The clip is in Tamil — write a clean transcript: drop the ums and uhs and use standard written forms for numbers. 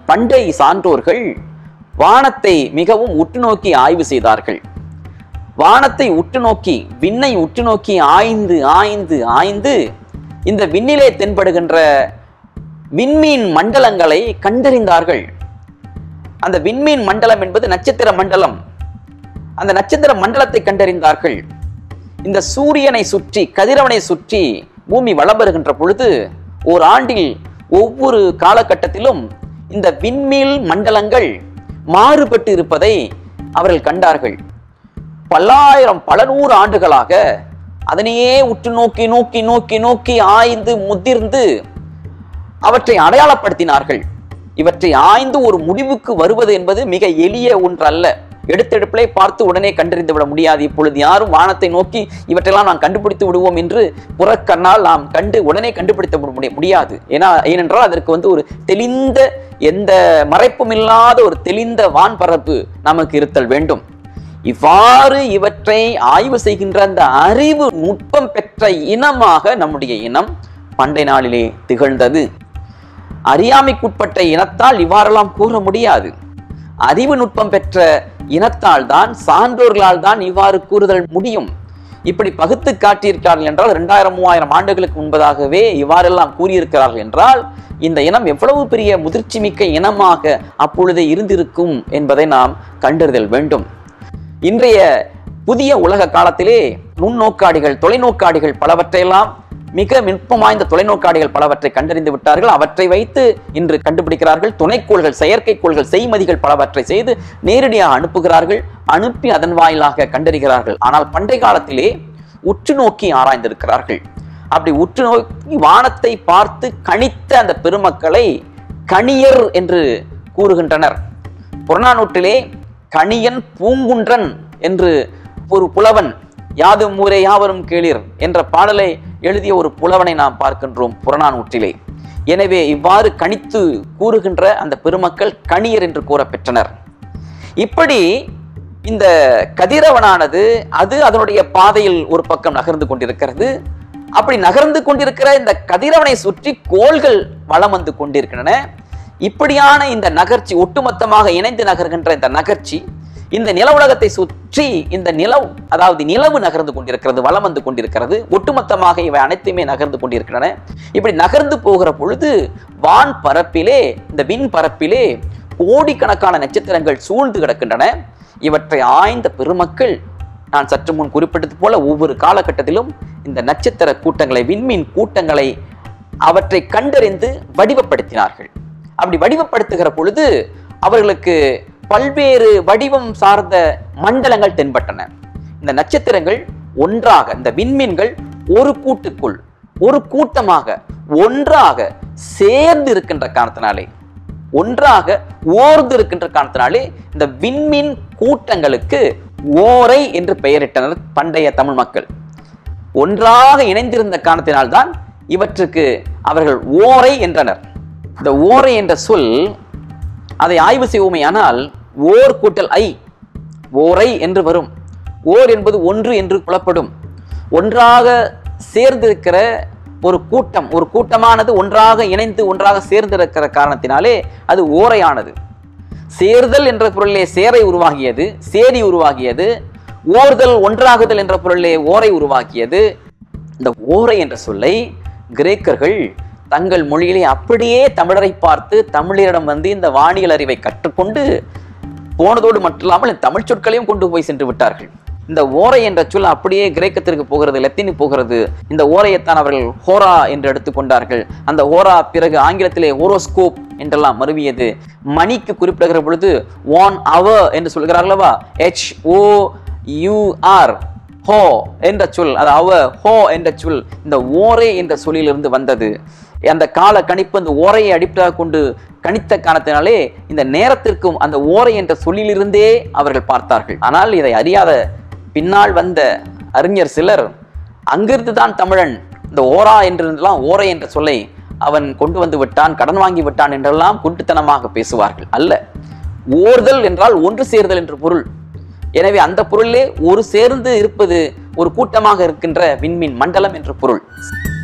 பண்டைய சான்றோர்கள் வானத்தை மிகவும் உற்று நோக்கி ஆய்வு செய்தார்கள். வானத்தை உற்று நோக்கி, விண்ணை உற்று நோக்கி ஆய்ந்து ஆய்ந்து ஆய்ந்து இந்த விண்ணிலே தென்படுகின்ற விண்மீன் மண்டலங்களை கண்டறிந்தார்கள். அந்த விண்மீன் மண்டலம் என்பது நட்சத்திர மண்டலம். அந்த நட்சத்திர மண்டலத்தை கண்டறிந்தார்கள். இந்த சூரியனை சுற்றி, கதிரவனை சுற்றி பூமி வலம் வருகின்ற பொழுது ஓர் ஆண்டில் ஒவ்வொரு காலகட்டத்திலும் இந்த விண்மீன் மண்டலங்கள் மாறுபட்டு இருப்பதை அவர்கள் கண்டார்கள். பல்லாயிரம், பல நூறு ஆண்டுகளாக அதனையே உற்று நோக்கி நோக்கி நோக்கி நோக்கி ஆய்ந்து முதிர்ந்து அவற்றை அடையாளப்படுத்தினார்கள். இவற்றை ஆய்ந்து ஒரு முடிவுக்கு வருவது என்பது மிக எளிய ஒன்றல்ல. எடுத்தெடுப்பிலே பார்த்து உடனே கண்டறிந்து விட முடியாது. இப்பொழுது யாரும் வானத்தை நோக்கி இவற்றெல்லாம் நாம் கண்டுபிடித்து விடுவோம் என்று புறக்கண்ணால் நாம் உடனே கண்டுபிடித்து முடியாது. ஏனென்றால் அதற்கு ஒரு தெளிந்த, எந்த மறைப்பும் இல்லாத ஒரு தெளிந்த வான்பரப்பு நமக்கு இருத்தல் வேண்டும். இவ்வாறு இவற்றை ஆய்வு செய்கின்ற அந்த அறிவு நுட்பம் பெற்ற இனமாக நம்முடைய இனம் பண்டை நாளிலே திகழ்ந்தது. அறியாமைக்குட்பட்ட இனத்தால் இவ்வாறெல்லாம் கூற முடியாது. அறிவு நுட்பம் பெற்ற இனத்தால் தான், சான்றோர்களால் தான் இவ்வாறு கூறுதல் முடியும். இப்படி பகுத்து காட்டியிருக்கிறார்கள் என்றால் 2000-3000 ஆண்டுகளுக்கு முன்பதாகவே இவ்வாறெல்லாம் கூறியிருக்கிறார்கள் என்றால் இந்த இனம் எவ்வளவு பெரிய முதிர்ச்சி மிக்க இனமாக அப்பொழுதே இருந்திருக்கும் என்பதை நாம் கண்டறிதல் வேண்டும். இன்றைய புதிய உலக காலத்திலே நுண்ணோக்காடிகள், தொலைநோக்காடிகள் பலவற்றையெல்லாம், மிக நுட்பம் வாய்ந்த தொலைநோக்காடிகள் பலவற்றை கண்டறிந்து விட்டார்கள். அவற்றை வைத்து இன்று கண்டுபிடிக்கிறார்கள். துணைக்கோள்கள், செயற்கைக்கோள்கள், செய்மதிகள் பலவற்றை செய்து நேரடியாக அனுப்புகிறார்கள். அனுப்பி அதன் வாயிலாக கண்டறிகிறார்கள். ஆனால் பண்டைய காலத்திலே உற்று நோக்கி ஆராய்ந்திருக்கிறார்கள். அப்படி உற்று நோக்கி வானத்தை பார்த்து கணித்த அந்த பெருமக்களை கணியர் என்று கூறுகின்றனர். புறநானூற்றிலே கணியன் பூங்குன்றன் என்று ஒரு புலவன், யாதும் ஊரே யாவரும் கேளீர் என்ற பாடலை எழுதிய ஒரு புலவனை நாம் பார்க்கின்றோம் புறநானூற்றிலே. எனவே இவ்வாறு கணித்து கூறுகின்ற அந்த பெருமக்கள் கணியர் என்று கூறப்பெற்றனர். இப்படி இந்த கதிரவனானது அதனுடைய பாதையில் ஒரு பக்கம் நகர்ந்து கொண்டிருக்கிறது. அப்படி நகர்ந்து கொண்டிருக்கிற இந்த கதிரவனை சுற்றி கோள்கள் வலம் வந்து கொண்டிருக்கின்றன. இப்படியான இந்த நகர்ச்சி, ஒட்டுமொத்தமாக இணைந்து நகர்கின்ற இந்த நகர்ச்சி, இந்த நில உலகத்தை சுற்றி இந்த நிலவு நகர்ந்து கொண்டிருக்கிறது, வலம் வந்து கொண்டிருக்கிறது. ஒட்டுமொத்தமாக இவை அனைத்துமே நகர்ந்து கொண்டிருக்கின்றன. இப்படி நகர்ந்து போகிற பொழுது வான் பரப்பிலே, இந்த விண் பரப்பிலே கோடிக்கணக்கான நட்சத்திரங்கள் சூழ்ந்து கிடக்கின்றன. இவற்றை ஆய்ந்த பெருமக்கள், நான் சற்று முன் குறிப்பிட்டது போல, ஒவ்வொரு காலகட்டத்திலும் இந்த நட்சத்திர கூட்டங்களை, விண்மீன் கூட்டங்களை அவற்றை கண்டறிந்து வடிவப்படுத்தினார்கள். அப்படி வடிவப்படுத்துகிற பொழுது அவர்களுக்கு பல்வேறு வடிவம் சார்ந்த மண்டலங்கள் தென்பட்டன. இந்த நட்சத்திரங்கள் ஒன்றாக, இந்த விண்மீன்கள் ஒரு கூட்டுக்குள், ஒரு கூட்டமாக ஒன்றாக சேர்ந்து இருக்கின்ற காரணத்தினாலே, ஒன்றாக ஓர்ந்து இருக்கின்ற காரணத்தினாலே இந்த விண்மீன் கூட்டங்களுக்கு ஓரை என்று பெயரிட்டனர் பண்டைய தமிழ் மக்கள். ஒன்றாக இணைந்திருந்த காரணத்தினால்தான் இவற்றுக்கு அவர்கள் ஓரை என்றனர். இந்த ஓரை என்ற சொல், அதை ஆய்வு செய்வோமேயானால் ஓர் கூட்டல் ஐ, ஓரை என்று வரும். ஓர் என்பது ஒன்று என்று புலப்படும். ஒன்றாக சேர்ந்திருக்கிற ஒரு கூட்டம், ஒரு கூட்டமானது ஒன்றாக இணைந்து ஒன்றாக சேர்ந்திருக்கிற காரணத்தினாலே அது ஓரையானது. சேர்தல் என்ற பொருளிலே சேரை உருவாகியது, சேரி உருவாகியது. ஓர்தல், ஒன்றாகுதல் என்ற பொருளிலே ஓரை உருவாக்கியது. இந்த ஓரை என்ற சொல்லை கிரேக்கர்கள் தங்கள் மொழியிலே அப்படியே தமிழரை பார்த்து தமிழரிடம் வந்து இந்த வானியல் அறிவை கற்றுக்கொண்டு போனதோடு மட்டுமில்லாமல் தமிழ் சொற்களையும் கொண்டு போய் சென்று விட்டார்கள். இந்த ஓரை என்ற சொல் அப்படியே கிரேக்கத்திற்கு போகிறது, லத்தீனு போகிறது. இந்த ஓரையைத்தான் அவர்கள் ஹோரா என்று எடுத்துக்கொண்டார்கள். அந்த ஹோரா பிறகு ஆங்கிலத்திலே ஹோரோஸ்கோப் என்றெல்லாம் மருவியது. மணிக்கு குறிப்பிடுகிற பொழுது 1 hour என்று சொல்கிறார்களவா, HOUR, ஹோ என்ற சொல், அது ஹோ என்ற சொல் இந்த ஓரை என்ற சொல்லிலிருந்து வந்தது. அந்த கால கணிப்பு அந்த ஓரையை அடிப்படையாக கொண்டு கணித்த காரணத்தினாலே இந்த நேரத்திற்கும் அந்த ஓரை என்ற சொல்லிலிருந்தே அவர்கள் பார்த்தார்கள். ஆனால் இதை அறியாத பின்னால் வந்த அறிஞர் சிலர், அங்கிருந்து தான் தமிழன் இந்த ஓரா என்றெல்லாம் ஓரை என்ற சொல்லை அவன் கொண்டு வந்து விட்டான், கடன் வாங்கி விட்டான் என்றெல்லாம் குண்டுத்தனமாக பேசுவார்கள். அல்ல, ஓர்தல் என்றால் ஒன்று சேர்தல் என்று பொருள். எனவே அந்த பொருளிலே ஒரு சேர்ந்து இருப்பது, ஒரு கூட்டமாக இருக்கின்ற விண்மீன் மண்டலம் என்ற பொருள்.